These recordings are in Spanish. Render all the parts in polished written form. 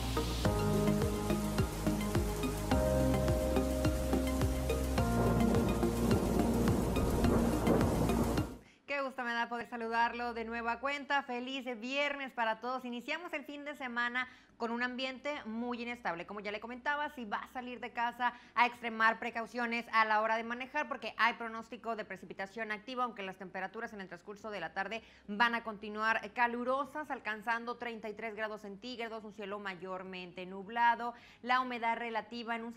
Qué gusto me da poder saludarlo de nueva cuenta. Feliz viernes para todos. Iniciamos el fin de semana con un ambiente muy inestable. Como ya le comentaba, si va a salir de casa, a extremar precauciones a la hora de manejar, porque hay pronóstico de precipitación activa, aunque las temperaturas en el transcurso de la tarde van a continuar calurosas, alcanzando 33 grados centígrados, un cielo mayormente nublado, la humedad relativa en un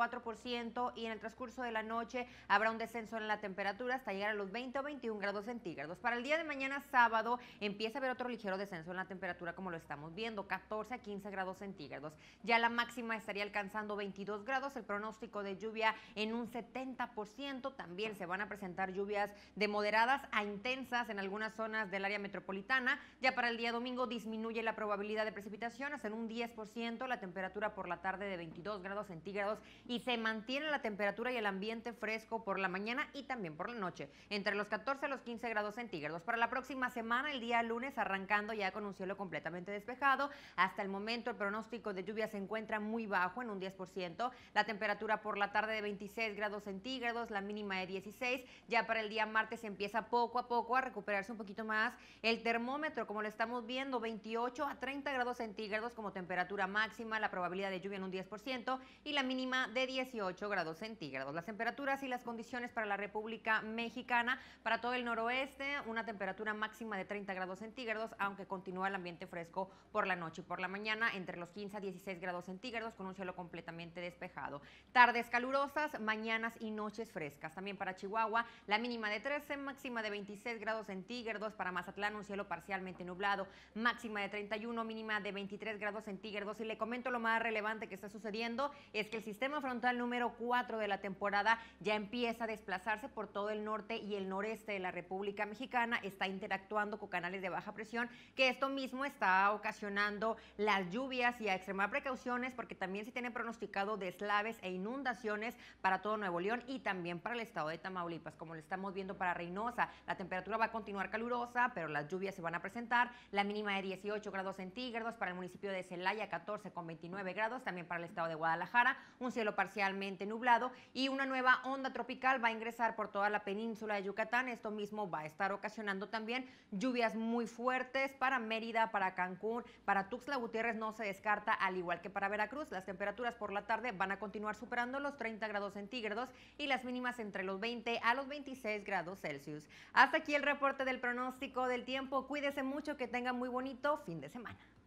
64% y en el transcurso de la noche habrá un descenso en la temperatura hasta llegar a los 20 o 21 grados centígrados. Para el día de mañana sábado empieza a haber otro ligero descenso en la temperatura, como lo estamos viendo, 14 a 15 grados centígrados. Ya la máxima estaría alcanzando 22 grados, el pronóstico de lluvia en un 70%, también se van a presentar lluvias de moderadas a intensas en algunas zonas del área metropolitana. Ya para el día domingo disminuye la probabilidad de precipitación hasta en un 10%, la temperatura por la tarde de 22 grados centígrados y se mantiene la temperatura y el ambiente fresco por la mañana y también por la noche, entre los 14 a los 15 grados centígrados. Para la próxima semana, el día lunes, arrancando ya con un cielo completamente despejado. Hasta el momento el pronóstico de lluvia se encuentra muy bajo, en un 10%. La temperatura por la tarde de 26 grados centígrados, la mínima de 16. Ya para el día martes empieza poco a poco a recuperarse un poquito más el termómetro, como lo estamos viendo, 28 a 30 grados centígrados como temperatura máxima, la probabilidad de lluvia en un 10% y la mínima de 18 grados centígrados. Las temperaturas y las condiciones para la República Mexicana, para todo el noroeste, una temperatura máxima de 30 grados centígrados, aunque continúa el ambiente fresco por la noche y por la mañana, entre los 15 a 16 grados centígrados, con un cielo completamente despejado. Tardes calurosas, mañanas y noches frescas. También para Chihuahua, la mínima de 13, máxima de 26 grados centígrados. Para Mazatlán, un cielo parcialmente nublado, máxima de 31, mínima de 23 grados centígrados. Y le comento lo más relevante que está sucediendo, es que el sistema frontal número 4 de la temporada ya empieza a desplazarse por todo el norte y el noreste de la República Mexicana, está interactuando con canales de baja presión, que esto mismo está ocasionando las lluvias y a extremar precauciones, porque también se tiene pronosticado deslaves e inundaciones para todo Nuevo León y también para el estado de Tamaulipas, como lo estamos viendo para Reynosa. La temperatura va a continuar calurosa, pero las lluvias se van a presentar. La mínima de 18 grados centígrados para el municipio de Celaya, 14 con 29 grados, también para el estado de Guadalajara, un cielo parcialmente nublado y una nueva onda tropical va a ingresar por toda la península de Yucatán. Esto mismo va a estar ocasionando también lluvias muy fuertes para Mérida, para Cancún, para Tuxtla Gutiérrez no se descarta, al igual que para Veracruz. Las temperaturas por la tarde van a continuar superando los 30 grados centígrados y las mínimas entre los 20 a los 26 grados Celsius. Hasta aquí el reporte del pronóstico del tiempo. Cuídese mucho, que tenga muy bonito fin de semana.